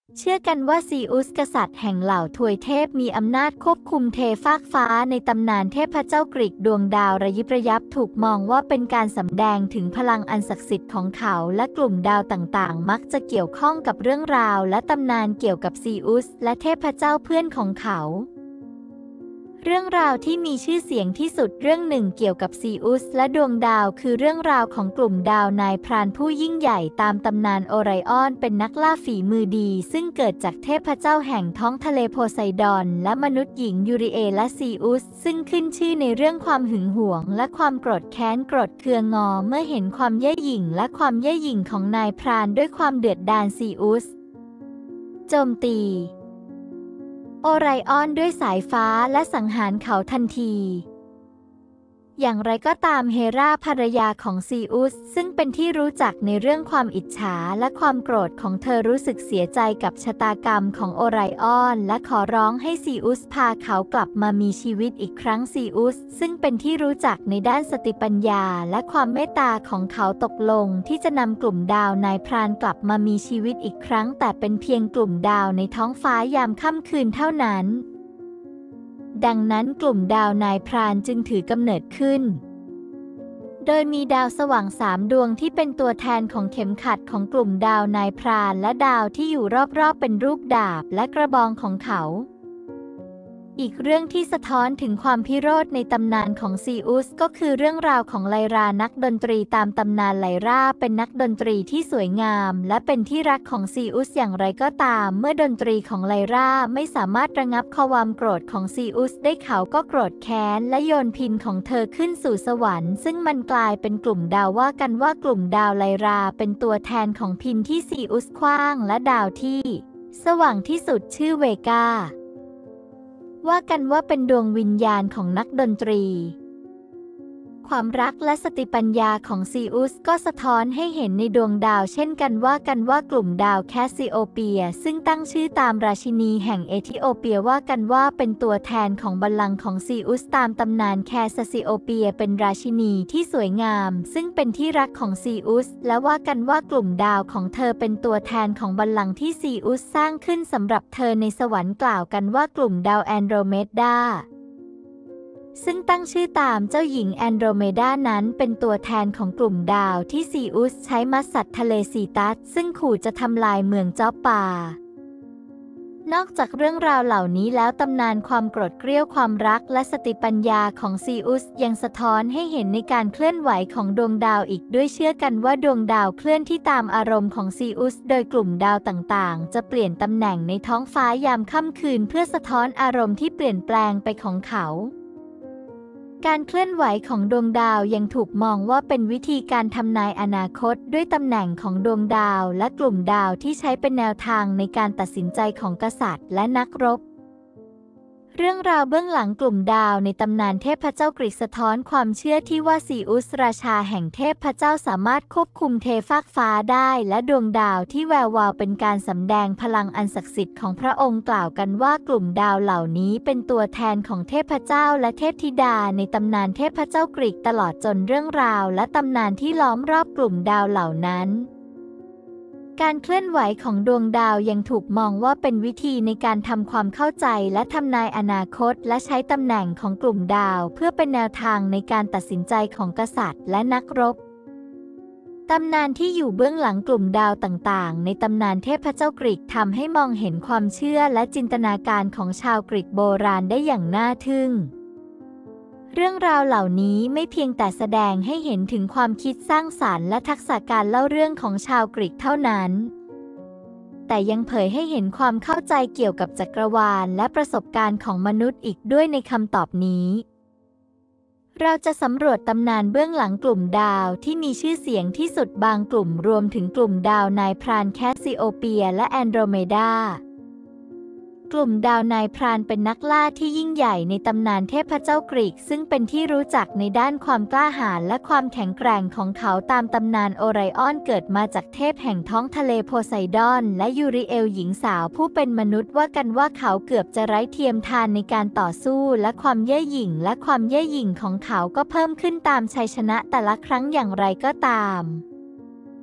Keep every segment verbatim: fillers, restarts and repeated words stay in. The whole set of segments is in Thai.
เชื่อกันว่าซีอุสกษัตริย์แห่งเหล่าทวยเทพมีอำนาจควบคุมเทฟากฟ้าในตำนานเทพเจ้ากรีกดวงดาวระยิบระยับถูกมองว่าเป็นการสำแดงถึงพลังอันศักดิ์สิทธิ์ของเขาและกลุ่มดาวต่างๆมักจะเกี่ยวข้องกับเรื่องราวและตำนานเกี่ยวกับซีอุสและเทพเจ้าเพื่อนของเขาเรื่องราวที่มีชื่อเสียงที่สุดเรื่องหนึ่งเกี่ยวกับซีอุสและดวงดาวคือเรื่องราวของกลุ่มดาวนายพรานผู้ยิ่งใหญ่ตามตำนานโอไรออนเป็นนักล่าฝีมือดีซึ่งเกิดจากเทพเจ้าแห่งท้องทะเลโพไซดอนและมนุษย์หญิงยูริเอและซีอุสซึ่งขึ้นชื่อในเรื่องความหึงหวงและความโกรธแค้นโกรธเคืองงอเมื่อเห็นความเย่อหยิ่งและความเย่อหยิ่งของนายพรานด้วยความเดือดดาลซีอุสโจมตีโอไรออนด้วยสายฟ้าและสังหารเขาทันทีอย่างไรก็ตามเฮราภรรยาของซีอุสซึ่งเป็นที่รู้จักในเรื่องความอิจฉาและความโกรธของเธอรู้สึกเสียใจกับชะตากรรมของโอไรออนและขอร้องให้ซีอุสพาเขากลับมามีชีวิตอีกครั้งซีอุสซึ่งเป็นที่รู้จักในด้านสติปัญญาและความเมตตาของเขาตกลงที่จะนำกลุ่มดาวนายพรานกลับมามีชีวิตอีกครั้งแต่เป็นเพียงกลุ่มดาวในท้องฟ้ายามค่ำคืนเท่านั้นดังนั้นกลุ่มดาวนายพรานจึงถือกำเนิดขึ้นโดยมีดาวสว่างสามดวงที่เป็นตัวแทนของเข็มขัดของกลุ่มดาวนายพรานและดาวที่อยู่รอบๆเป็นรูปดาบและกระบองของเขาอีกเรื่องที่สะท้อนถึงความพิโรธในตำนานของซีอุสก็คือเรื่องราวของไลรานักดนตรีตามตำนานไลราเป็นนักดนตรีที่สวยงามและเป็นที่รักของซีอุสอย่างไรก็ตามเมื่อดนตรีของไลราไม่สามารถระงับความโกรธของซีอุสได้เขาก็โกรธแค้นและโยนพินของเธอขึ้นสู่สวรรค์ซึ่งมันกลายเป็นกลุ่มดาวว่ากันว่ากลุ่มดาวไลราเป็นตัวแทนของพินที่ซีอุสขว้างและดาวที่สว่างที่สุดชื่อเวกาว่ากันว่าเป็นดวงวิญญาณของนักดนตรีความรักและสติปัญญาของซีอุสก็สะท้อนให้เห็นในดวงดาวเช่นกันว่ากันว่ากลุ่มดาวแคสซิโอเปียซึ่งตั้งชื่อตามราชินีแห่งเอธิโอเปียว่ากันว่าเป็นตัวแทนของบัลลังก์ของซีอุสตามตำนานแคสซิโอเปียเป็นราชินีที่สวยงามซึ่งเป็นที่รักของซีอุสและว่ากันว่ากลุ่มดาวของเธอเป็นตัวแทนของบัลลังก์ที่ซีอุสสร้างขึ้นสำหรับเธอในสวรรค์กล่าวกันว่ากลุ่มดาวแอนโดรเมดาซึ่งตั้งชื่อตามเจ้าหญิงแอนโดรเมดานั้นเป็นตัวแทนของกลุ่มดาวที่ซีอุสใช้มัสสัตว์ทะเลซีตัสซึ่งขู่จะทำลายเมืองจ๊อปปานอกจากเรื่องราวเหล่านี้แล้วตำนานความโกรธเกรี้ยวความรักและสติปัญญาของซีอุสยังสะท้อนให้เห็นในการเคลื่อนไหวของดวงดาวอีกด้วยเชื่อกันว่าดวงดาวเคลื่อนที่ตามอารมณ์ของซีอุสโดยกลุ่มดาวต่างๆจะเปลี่ยนตำแหน่งในท้องฟ้ายามค่ำคืนเพื่อสะท้อนอารมณ์ที่เปลี่ยนแปลงไปของเขาการเคลื่อนไหวของดวงดาวยังถูกมองว่าเป็นวิธีการทำนายอนาคตด้วยตำแหน่งของดวงดาวและกลุ่มดาวที่ใช้เป็นแนวทางในการตัดสินใจของกษัตริย์และนักรบเรื่องราวเบื้องหลังกลุ่มดาวในตำนานเทพเจ้ากรีกสะท้อนความเชื่อที่ว่าซีอุสราชาแห่งเทพเจ้าสามารถควบคุมเทฟากฟ้าได้และดวงดาวที่แวววาวเป็นการสำแดงพลังอันศักดิ์สิทธิ์ของพระองค์กล่าวกันว่ากลุ่มดาวเหล่านี้เป็นตัวแทนของเทพเจ้าและเทพธิดาในตำนานเทพเจ้ากรีกตลอดจนเรื่องราวและตำนานที่ล้อมรอบกลุ่มดาวเหล่านั้นการเคลื่อนไหวของดวงดาวยังถูกมองว่าเป็นวิธีในการทำความเข้าใจและทำนายอนาคตและใช้ตำแหน่งของกลุ่มดาวเพื่อเป็นแนวทางในการตัดสินใจของกษัตริย์และนักรบตำนานที่อยู่เบื้องหลังกลุ่มดาวต่างๆในตำนานเทพเจ้ากรีกทำให้มองเห็นความเชื่อและจินตนาการของชาวกรีกโบราณได้อย่างน่าทึ่งเรื่องราวเหล่านี้ไม่เพียงแต่แสดงให้เห็นถึงความคิดสร้างสรรค์และทักษะการเล่าเรื่องของชาวกรีกเท่านั้นแต่ยังเผยให้เห็นความเข้าใจเกี่ยวกับจักรวาลและประสบการณ์ของมนุษย์อีกด้วยในคำตอบนี้เราจะสำรวจตำนานเบื้องหลังกลุ่มดาวที่มีชื่อเสียงที่สุดบางกลุ่มรวมถึงกลุ่มดาวนายพรานแคสซิโอเปียและแอนโดรเมดากลุ่มดาวนายพรานเป็นนักล่าที่ยิ่งใหญ่ในตำนานเทพเจ้ากรีกซึ่งเป็นที่รู้จักในด้านความกล้าหาญและความแข็งแกร่งของเขาตามตำนานโอไรออนเกิดมาจากเทพแห่งท้องทะเลโพไซดอนและยูริเอลหญิงสาวผู้เป็นมนุษย์ว่ากันว่าเขาเกือบจะไร้เทียมทานในการต่อสู้และความเย่อหยิ่งและความเย่อหยิ่งของเขาก็เพิ่มขึ้นตามชัยชนะแต่ละครั้งอย่างไรก็ตาม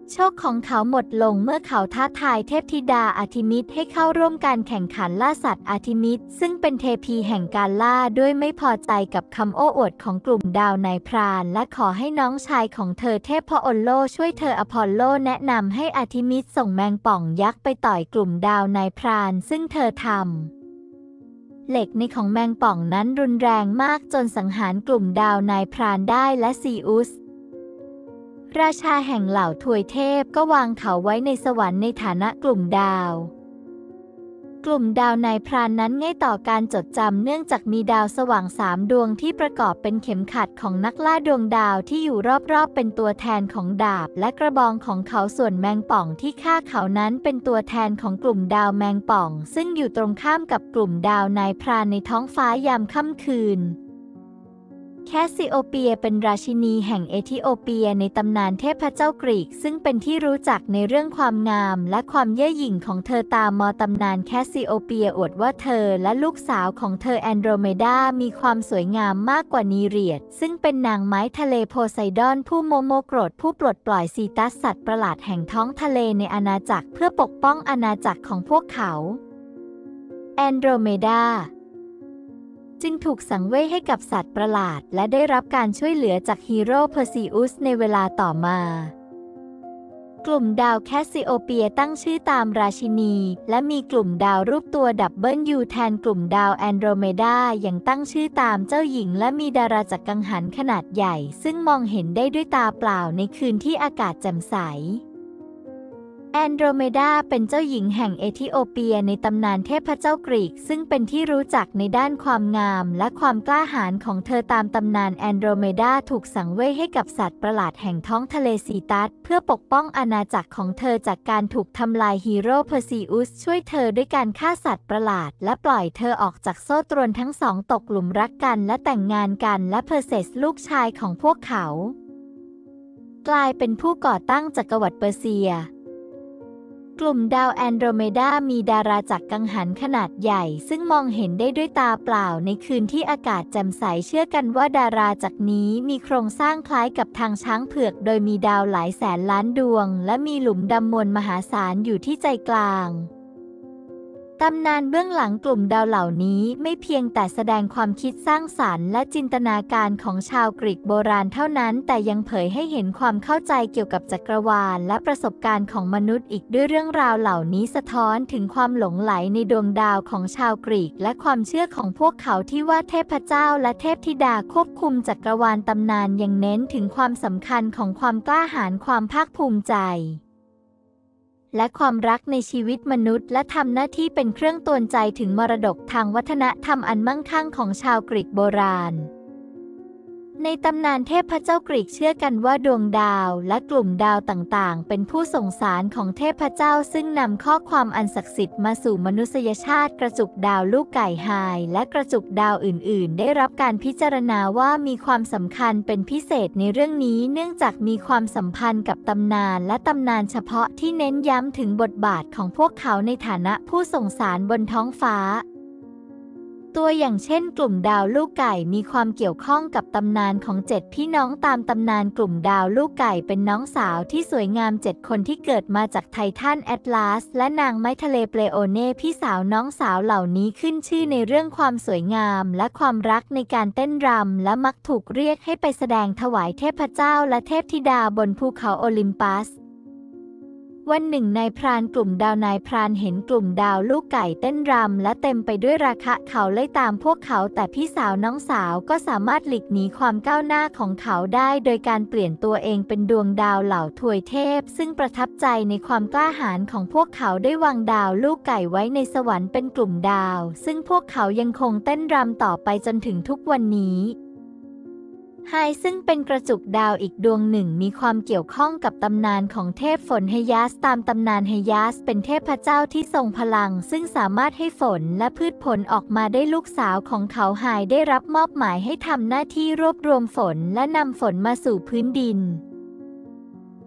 โชคของเขาหมดลงเมื่อเขาท้าทายเทพธิดาอาร์ทิมิสให้เข้าร่วมการแข่งขันล่าสัตว์อาร์ทิมิสซึ่งเป็นเทพีแห่งการล่าด้วยไม่พอใจกับคำโอ้อวดของกลุ่มดาวนายพรานและขอให้น้องชายของเธอเทพพอลโลช่วยเธออพอลโลแนะนำให้อาร์ทิมิสส่งแมงป่องยักษ์ไปต่อยกลุ่มดาวนายพรานซึ่งเธอทำเหล็กในของแมงป่องนั้นรุนแรงมากจนสังหารกลุ่มดาวนายพรานได้และซีอุสราชาแห่งเหล่าทวยเทพก็วางเขาไว้ในสวรรค์ในฐานะกลุ่มดาวกลุ่มดาวนายพรานนั้นง่ายต่อการจดจำเนื่องจากมีดาวสว่างสามดวงที่ประกอบเป็นเข็มขัดของนักล่าดวงดาวที่อยู่รอบๆเป็นตัวแทนของดาบและกระบองของเขาส่วนแมงป่องที่ฆ่าเขานั้นเป็นตัวแทนของกลุ่มดาวแมงป่องซึ่งอยู่ตรงข้ามกับกลุ่มดาวนายพรานในท้องฟ้ายามค่ำคืนแคสซิโอเปียเป็นราชินีแห่งเอธิโอเปียในตำนานเทพเจ้ากรีกซึ่งเป็นที่รู้จักในเรื่องความงามและความเย่อหยิ่งของเธอตามมอตำนานแคสซิโอเปียอวดว่าเธอและลูกสาวของเธอแอนโดรเมดามีความสวยงามมากกว่านีเรียดซึ่งเป็นนางไม้ทะเลโพไซดอนผู้โมโมโกรธผู้ปลดปล่อยซีตัสสัตว์ประหลาดแห่งท้องทะเลในอาณาจักรเพื่อปกป้องอาณาจักรของพวกเขาแอนโดรเมดาจึงถูกสังเวยให้กับสัตว์ประหลาดและได้รับการช่วยเหลือจากฮีโร่เพอร์ซิอุสในเวลาต่อมากลุ่มดาวแคสซิโอเปียตั้งชื่อตามราชินีและมีกลุ่มดาวรูปตัวดับเบิลยูแทนกลุ่มดาวแอนโดรเมดาอย่างตั้งชื่อตามเจ้าหญิงและมีดาราจักรกังหันขนาดใหญ่ซึ่งมองเห็นได้ด้วยตาเปล่าในคืนที่อากาศแจ่มใสแอนโดรเมดาเป็นเจ้าหญิงแห่งเอธิโอเปียในตำนานเทพเจ้ากรีกซึ่งเป็นที่รู้จักในด้านความงามและความกล้าหาญของเธอตามตำนานแอนโดรเมดาถูกสังเวยให้กับสัตว์ประหลาดแห่งท้องทะเลซีตัสเพื่อปกป้องอาณาจักรของเธอจากการถูกทำลายฮีโร่เพอร์ซิอุสช่วยเธอด้วยการฆ่าสัตว์ประหลาดและปล่อยเธอออกจากโซ่ตรวนทั้งสองตกหลุมรักกันและแต่งงานกันและเพอร์เซสลูกชายของพวกเขากลายเป็นผู้ก่อตั้งจักรวรรดิเปอร์เซียกลุ่มดาวแอนโดรเมดามีดาราจักรกังหันขนาดใหญ่ซึ่งมองเห็นได้ด้วยตาเปล่าในคืนที่อากาศแจ่มใสเชื่อกันว่าดาราจักรนี้มีโครงสร้างคล้ายกับทางช้างเผือกโดยมีดาวหลายแสนล้านดวงและมีหลุมดำมวลมหาศาลอยู่ที่ใจกลางตำนานเบื้องหลังกลุ่มดาวเหล่านี้ไม่เพียงแต่แสดงความคิดสร้างสรรค์และจินตนาการของชาวกรีกโบราณเท่านั้นแต่ยังเผยให้เห็นความเข้าใจเกี่ยวกับจักรวาลและประสบการณ์ของมนุษย์อีกด้วยเรื่องราวเหล่านี้สะท้อนถึงความหลงใหลในดวงดาวของชาวกรีกและความเชื่อของพวกเขาที่ว่าเทพเจ้าและเทพธิดาควบคุมจักรวาลตำนานยังเน้นถึงความสำคัญของความกล้าหาญความภาคภูมิใจและความรักในชีวิตมนุษย์และทำหน้าที่เป็นเครื่องเตือนใจถึงมรดกทางวัฒนธรรมอันมั่งคั่งของชาวกรีกโบราณในตำนานเทพเจ้ากรีกเชื่อกันว่าดวงดาวและกลุ่มดาวต่างๆเป็นผู้ส่งสารของเทพเจ้าซึ่งนำข้อความอันศักดิ์สิทธิ์มาสู่มนุษยชาติกระจุกดาวลูกไก่ไฮและกระจุกดาวอื่นๆได้รับการพิจารณาว่ามีความสำคัญเป็นพิเศษในเรื่องนี้เนื่องจากมีความสัมพันธ์กับตำนานและตำนานเฉพาะที่เน้นย้ำถึงบทบาทของพวกเขาในฐานะผู้ส่งสารบนท้องฟ้าตัวอย่างเช่นกลุ่มดาวลูกไก่มีความเกี่ยวข้องกับตำนานของเจ็ดพี่น้องตามตำนานกลุ่มดาวลูกไก่เป็นน้องสาวที่สวยงามเจ็ดคนที่เกิดมาจากไททันแอตลาสและนางไม้ทะเลเปเลโอเน่พี่สาวน้องสาวเหล่านี้ขึ้นชื่อในเรื่องความสวยงามและความรักในการเต้นรำและมักถูกเรียกให้ไปแสดงถวายเทพเจ้าและเทพธิดาบนภูเขาโอลิมปัสวันหนึ่งนายพรานกลุ่มดาวนายพรานเห็นกลุ่มดาวลูกไก่เต้นรำและเต็มไปด้วยราคะเขาไล่ตามพวกเขาแต่พี่สาวน้องสาวก็สามารถหลีกหนีความก้าวหน้าของเขาได้โดยการเปลี่ยนตัวเองเป็นดวงดาวเหล่าทวยเทพซึ่งประทับใจในความกล้าหาญของพวกเขาได้วางดาวลูกไก่ไว้ในสวรรค์เป็นกลุ่มดาวซึ่งพวกเขายังคงเต้นรำต่อไปจนถึงทุกวันนี้ไฮซึ่งเป็นกระจุกดาวอีกดวงหนึ่งมีความเกี่ยวข้องกับตำนานของเทพฝนเฮยัสตามตำนานเฮยัสเป็นเทพเจ้าที่ทรงพลังซึ่งสามารถให้ฝนและพืชผลออกมาได้ลูกสาวของเขาไฮได้รับมอบหมายให้ทำหน้าที่รวบรวมฝนและนำฝนมาสู่พื้นดิน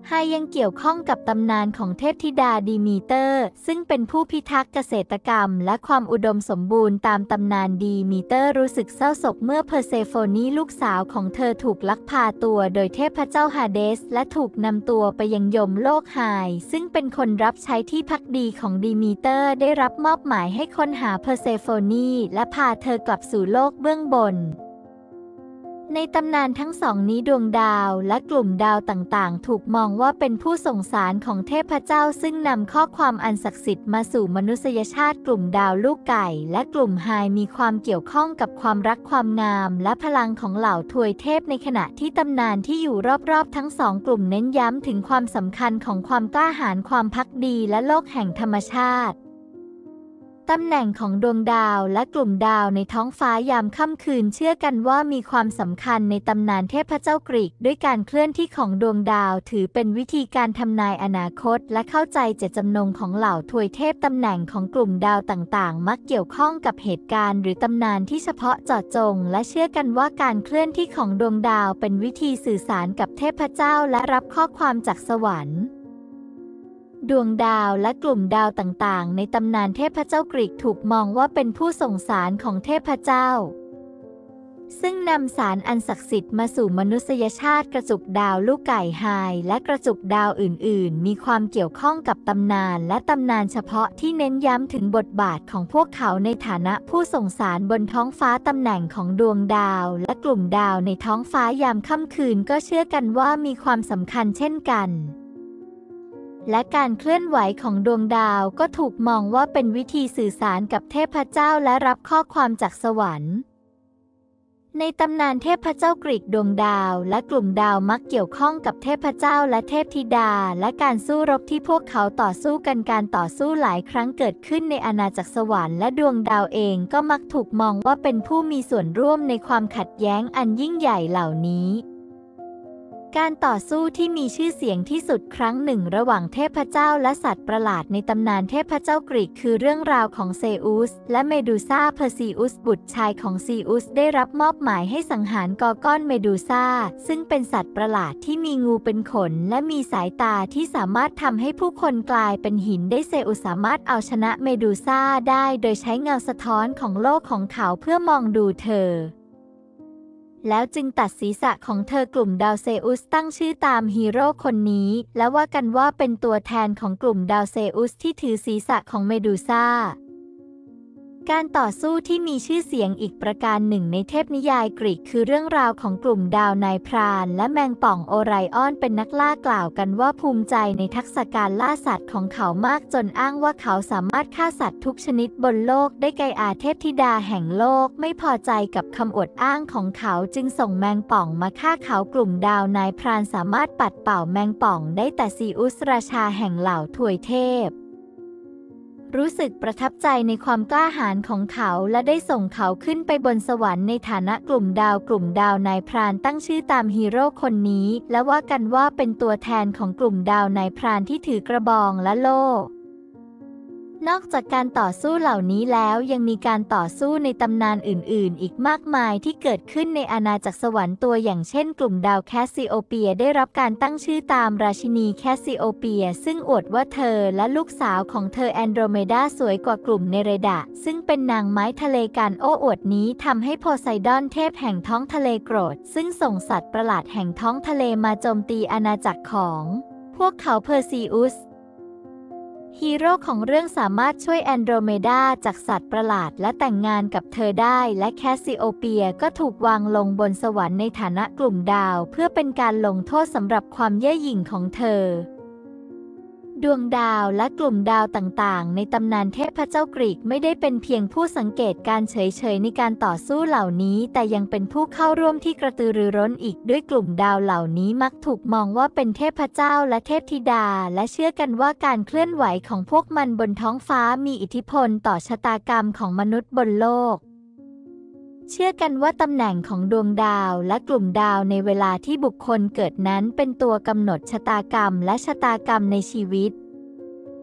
ไฮยังเกี่ยวข้องกับตำนานของเทพธิดาดีมีเตอร์ซึ่งเป็นผู้พิทักษ์เกษตรกรรมและความอุดมสมบูรณ์ตามตำนานดีมีเตอร์รู้สึกเศร้าโศกเมื่อเพอร์เซโฟนีลูกสาวของเธอถูกลักพาตัวโดยเทพเจ้าฮาเดสและถูกนำตัวไปยังยมโลกไฮซึ่งเป็นคนรับใช้ที่พักดีของดีมีเตอร์ได้รับมอบหมายให้ค้นหาเพอร์เซโฟนีและพาเธอกลับสู่โลกเบื้องบนในตำนานทั้งสองนี้ดวงดาวและกลุ่มดาวต่างๆถูกมองว่าเป็นผู้ส่งสารของเทพเจ้าซึ่งนำข้อความอันศักดิ์สิทธิ์มาสู่มนุษยชาติกลุ่มดาวลูกไก่และกลุ่มไฮมีความเกี่ยวข้องกับความรักความงามและพลังของเหล่าทวยเทพในขณะที่ตำนานที่อยู่รอบๆทั้งสองกลุ่มเน้นย้ำถึงความสำคัญของความกล้าหาญความภักดีและโลกแห่งธรรมชาติตำแหน่งของดวงดาวและกลุ่มดาวในท้องฟ้ายามค่ำคืนเชื่อกันว่ามีความสำคัญในตำนานเทพเจ้ากรีกด้วยการเคลื่อนที่ของดวงดาวถือเป็นวิธีการทำนายอนาคตและเข้าใจเจตจำนงของเหล่าทวยเทพตำแหน่งของกลุ่มดาวต่างๆมักเกี่ยวข้องกับเหตุการณ์หรือตำนานที่เฉพาะเจาะจงและเชื่อกันว่าการเคลื่อนที่ของดวงดาวเป็นวิธีสื่อสารกับเทพเจ้าและรับข้อความจากสวรรค์ดวงดาวและกลุ่มดาวต่างๆในตำนานเทพเจ้ากรีกถูกมองว่าเป็นผู้ส่งสารของเทพเจ้าซึ่งนำสารอันศักดิ์สิทธิ์มาสู่มนุษยชาติกระจุกดาวลูกไก่ไฮและกระจุกดาวอื่นๆมีความเกี่ยวข้องกับตำนานและตำนานเฉพาะที่เน้นย้ำถึงบทบาทของพวกเขาในฐานะผู้ส่งสารบนท้องฟ้าตำแหน่งของดวงดาวและกลุ่มดาวในท้องฟ้ายามค่ำคืนก็เชื่อกันว่ามีความสำคัญเช่นกันและการเคลื่อนไหวของดวงดาวก็ถูกมองว่าเป็นวิธีสื่อสารกับเทพเจ้าและรับข้อความจากสวรรค์ในตำนานเทพเจ้ากรีกดวงดาวและกลุ่มดาวมักเกี่ยวข้องกับเทพเจ้าและเทพธิดาและการสู้รบที่พวกเขาต่อสู้กันการต่อสู้หลายครั้งเกิดขึ้นในอาณาจักรสวรรค์และดวงดาวเองก็มักถูกมองว่าเป็นผู้มีส่วนร่วมในความขัดแย้งอันยิ่งใหญ่เหล่านี้การต่อสู้ที่มีชื่อเสียงที่สุดครั้งหนึ่งระหว่างเทพเจ้าและสัตว์ประหลาดในตำนานเทพเจ้ากรีกคือเรื่องราวของเซอุสและเมดูซ่าเพอร์ซีอุสบุตรชายของซีอุสได้รับมอบหมายให้สังหารกอร์กอนเมดูซ่าซึ่งเป็นสัตว์ประหลาดที่มีงูเป็นขนและมีสายตาที่สามารถทำให้ผู้คนกลายเป็นหินได้เซอุสสามารถเอาชนะเมดูซ่าได้โดยใช้เงาสะท้อนของโลกของเขาเพื่อมองดูเธอแล้วจึงตัดศีรษะของเธอกลุ่มดาวเซอุสตั้งชื่อตามฮีโร่คนนี้และว่ากันว่าเป็นตัวแทนของกลุ่มดาวเซอุสที่ถือศีรษะของเมดูซ่าการต่อสู้ที่มีชื่อเสียงอีกประการหนึ่งในเทพนิยายกรีกคือเรื่องราวของกลุ่มดาวนายพรานและแมงป่องโอไรออนเป็นนักล่ากล่าวกันว่าภูมิใจในทักษะการล่าสัตว์ของเขามากจนอ้างว่าเขาสามารถฆ่าสัตว์ทุกชนิดบนโลกได้ไกอาเทพธิดาแห่งโลกไม่พอใจกับคำอวดอ้างของเขาจึงส่งแมงป่องมาฆ่าเขากลุ่มดาวนายพรานสามารถปัดเป่าแมงป่องได้แต่ซีอุสราชาแห่งเหล่าทวยเทพรู้สึกประทับใจในความกล้าหาญของเขาและได้ส่งเขาขึ้นไปบนสวรรค์ในฐานะกลุ่มดาวกลุ่มดาวนายพรานตั้งชื่อตามฮีโร่คนนี้และว่ากันว่าเป็นตัวแทนของกลุ่มดาวนายพรานที่ถือกระบองและโล่นอกจากการต่อสู้เหล่านี้แล้วยังมีการต่อสู้ในตำนานอื่นๆอีกมากมายที่เกิดขึ้นในอาณาจักรสวรรค์ตัวอย่างเช่นกลุ่มดาวแคสซิโอเปียได้รับการตั้งชื่อตามราชินีแคสซิโอเปียซึ่งอวดว่าเธอและลูกสาวของเธอแอนโดรเมดาสวยกว่ากลุ่มเนเรดาซึ่งเป็นนางไม้ทะเลการโอ้อวดนี้ทำให้โพไซดอนเทพแห่งท้องทะเลโกรธซึ่งส่งสัตว์ประหลาดแห่งท้องทะเลมาโจมตีอาณาจักรของพวกเขาเพอร์ซีอุสฮีโร่ของเรื่องสามารถช่วยแอนโดรเมดาจากสัตว์ประหลาดและแต่งงานกับเธอได้และแคสซิโอเปียก็ถูกวางลงบนสวรรค์ในฐานะกลุ่มดาวเพื่อเป็นการลงโทษสำหรับความเย่อหยิ่งของเธอดวงดาวและกลุ่มดาวต่างๆในตำนานเทพเจ้ากรีกไม่ได้เป็นเพียงผู้สังเกตการเฉยๆในการต่อสู้เหล่านี้แต่ยังเป็นผู้เข้าร่วมที่กระตือรือร้นอีกด้วยกลุ่มดาวเหล่านี้มักถูกมองว่าเป็นเทพเจ้าและเทพธิดาและเชื่อกันว่าการเคลื่อนไหวของพวกมันบนท้องฟ้ามีอิทธิพลต่อชะตากรรมของมนุษย์บนโลกเชื่อกันว่าตำแหน่งของดวงดาวและกลุ่มดาวในเวลาที่บุคคลเกิดนั้นเป็นตัวกำหนดชะตากรรมและชะตากรรมในชีวิต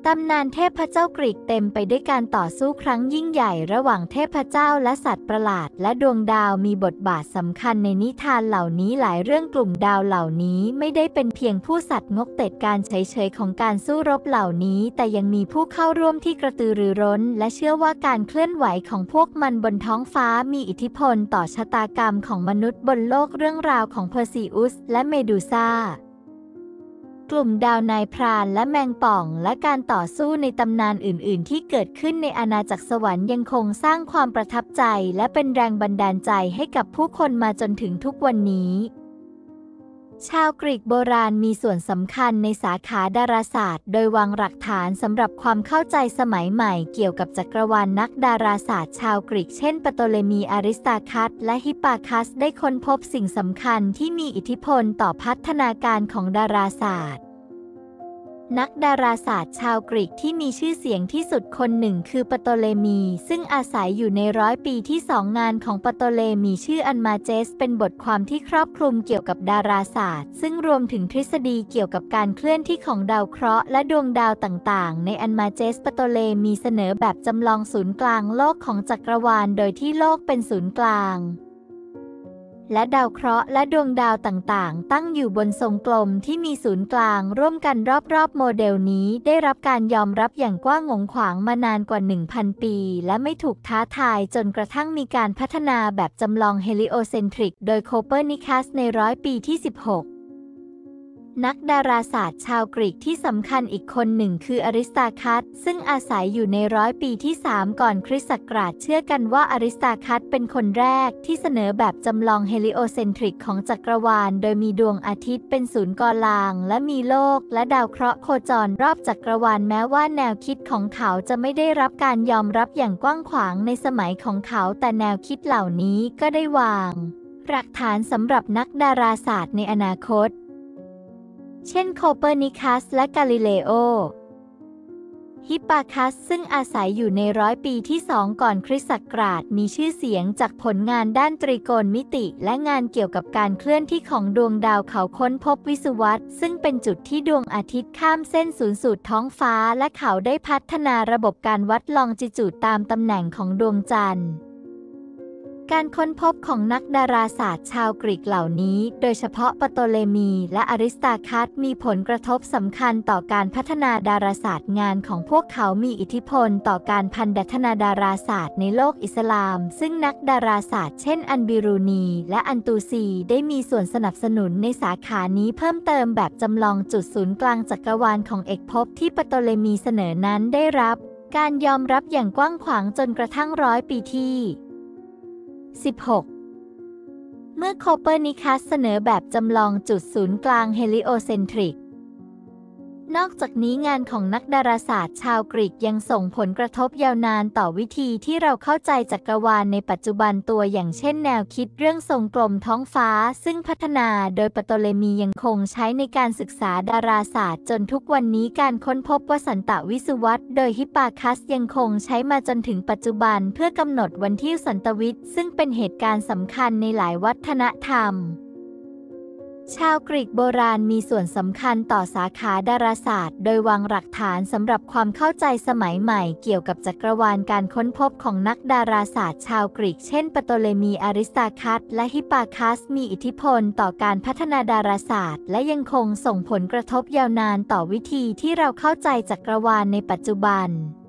ตำนานเทพเจ้ากรีกเต็มไปด้วยการต่อสู้ครั้งยิ่งใหญ่ระหว่างเทพเจ้าและสัตว์ประหลาดและดวงดาวมีบทบาทสำคัญในนิทานเหล่านี้หลายเรื่องกลุ่มดาวเหล่านี้ไม่ได้เป็นเพียงผู้สัตว์งกเต็ดการเฉยๆของการสู้รบเหล่านี้แต่ยังมีผู้เข้าร่วมที่กระตือรือร้นและเชื่อว่าการเคลื่อนไหวของพวกมันบนท้องฟ้ามีอิทธิพลต่อชะตากรรมของมนุษย์บนโลกเรื่องราวของเพอร์ซีอุสและเมดูซ่ากลุ่มดาวนายพรานและแมงป่องและการต่อสู้ในตำนานอื่นๆที่เกิดขึ้นในอาณาจักรสวรรค์ยังคงสร้างความประทับใจและเป็นแรงบันดาลใจให้กับผู้คนมาจนถึงทุกวันนี้ชาวกรีกโบราณมีส่วนสำคัญในสาขาดาราศาสตร์โดยวางหลักฐานสำหรับความเข้าใจสมัยใหม่เกี่ยวกับจักรวาลนักดาราศาสตร์ชาวกรีกเช่นปโตเลมีอาริสตาคัสและฮิปปาคัสได้ค้นพบสิ่งสำคัญที่มีอิทธิพลต่อพัฒนาการของดาราศาสตร์นักดาราศาสตร์ชาวกรีกที่มีชื่อเสียงที่สุดคนหนึ่งคือปโตเลมีซึ่งอาศัยอยู่ในร้อยปีที่สองงานของปโตเลมีชื่ออันมาเจสเป็นบทความที่ครอบคลุมเกี่ยวกับดาราศาสตร์ซึ่งรวมถึงทฤษฎีเกี่ยวกับการเคลื่อนที่ของดาวเคราะห์และดวงดาวต่างๆในอันมาเจสปโตเลมีเสนอแบบจำลองศูนย์กลางโลกของจักรวาลโดยที่โลกเป็นศูนย์กลางและดาวเคราะห์และดวงดาวต่างๆตั้งอยู่บนทรงกลมที่มีศูนย์กลางร่วมกันรอบๆโมเดลนี้ได้รับการยอมรับอย่างกว้างขวางมานานกว่า หนึ่งพัน ปีและไม่ถูกท้าทายจนกระทั่งมีการพัฒนาแบบจำลองเฮลิโอเซนทริกโดยโคเปอร์นิคัสในร้อยปีที่สิบหกนักดาราศาสตร์ชาวกรีกที่สำคัญอีกคนหนึ่งคืออริสตาคัสซึ่งอาศัยอยู่ในร้อยปีที่สามก่อนคริสต์ศักราชเชื่อกันว่าอริสตาคัสเป็นคนแรกที่เสนอแบบจำลองเฮลิโอเซนทริกของจักรวาลโดยมีดวงอาทิตย์เป็นศูนย์กลางและมีโลกและดาวเคราะห์โคจรรอบจักรวาลแม้ว่าแนวคิดของเขาจะไม่ได้รับการยอมรับอย่างกว้างขวางในสมัยของเขาแต่แนวคิดเหล่านี้ก็ได้วางรากฐานสำหรับนักดาราศาสตร์ในอนาคตเช่นโคเปอร์นิคัสและกาลิเลโอฮิปปาคัสซึ่งอาศัยอยู่ในร้อยปีที่สองก่อนคริสต์ศักราชมีชื่อเสียงจากผลงานด้านตรีโกณมิติและงานเกี่ยวกับการเคลื่อนที่ของดวงดาวเขาค้นพบวิสุวัตซึ่งเป็นจุดที่ดวงอาทิตย์ข้ามเส้นศูนย์สูตรท้องฟ้าและเขาได้พัฒนาระบบการวัดลองจิจูดตามตำแหน่งของดวงจันทร์การค้นพบของนักดาราศาสตร์ชาวกรีกเหล่านี้โดยเฉพาะปโตเลมีและอริสตาคัสมีผลกระทบสำคัญต่อการพัฒนาดาราศาสตร์งานของพวกเขามีอิทธิพลต่อการพันธนาดาราศาสตร์ในโลกอิสลามซึ่งนักดาราศาสตร์เช่นอันบิรูนีและอันตูซีได้มีส่วนสนับสนุนในสาขานี้เพิ่มเติมแบบจำลองจุดศูนย์กลางจักรวาลของเอกภพที่ปโตเลมีเสนอนั้นได้รับการยอมรับอย่างกว้างขวางจนกระทั่งร้อยปีที่สิบหกเมื่อโคเปอร์นิคัสเสนอแบบจำลองจุดศูนย์กลางเฮลิโอเซนทริกนอกจากนี้งานของนักดาราศาสตร์ชาวกรีกยังส่งผลกระทบยาวนานต่อวิธีที่เราเข้าใจจักรวาลในปัจจุบันตัวอย่างเช่นแนวคิดเรื่องทรงกลมท้องฟ้าซึ่งพัฒนาโดยปโตเลมียังคงใช้ในการศึกษาดาราศาสตร์จนทุกวันนี้การค้นพบวสันตวิสุวัตโดยฮิปปาคัสยังคงใช้มาจนถึงปัจจุบันเพื่อกำหนดวันที่สันตวิทย์ซึ่งเป็นเหตุการณ์สำคัญในหลายวัฒนธรรมชาวกรีกโบราณมีส่วนสำคัญต่อสาขาดาราศาสตร์โดยวางหลักฐานสำหรับความเข้าใจสมัยใหม่เกี่ยวกับจักรวาลการค้นพบของนักดาราศาสตร์ชาวกรีกเช่นปโตเลมีอาริสตาคัสและฮิปปาคัสมีอิทธิพลต่อการพัฒนาดาราศาสตร์และยังคงส่งผลกระทบยาวนานต่อวิธีที่เราเข้าใจจักรวาลในปัจจุบัน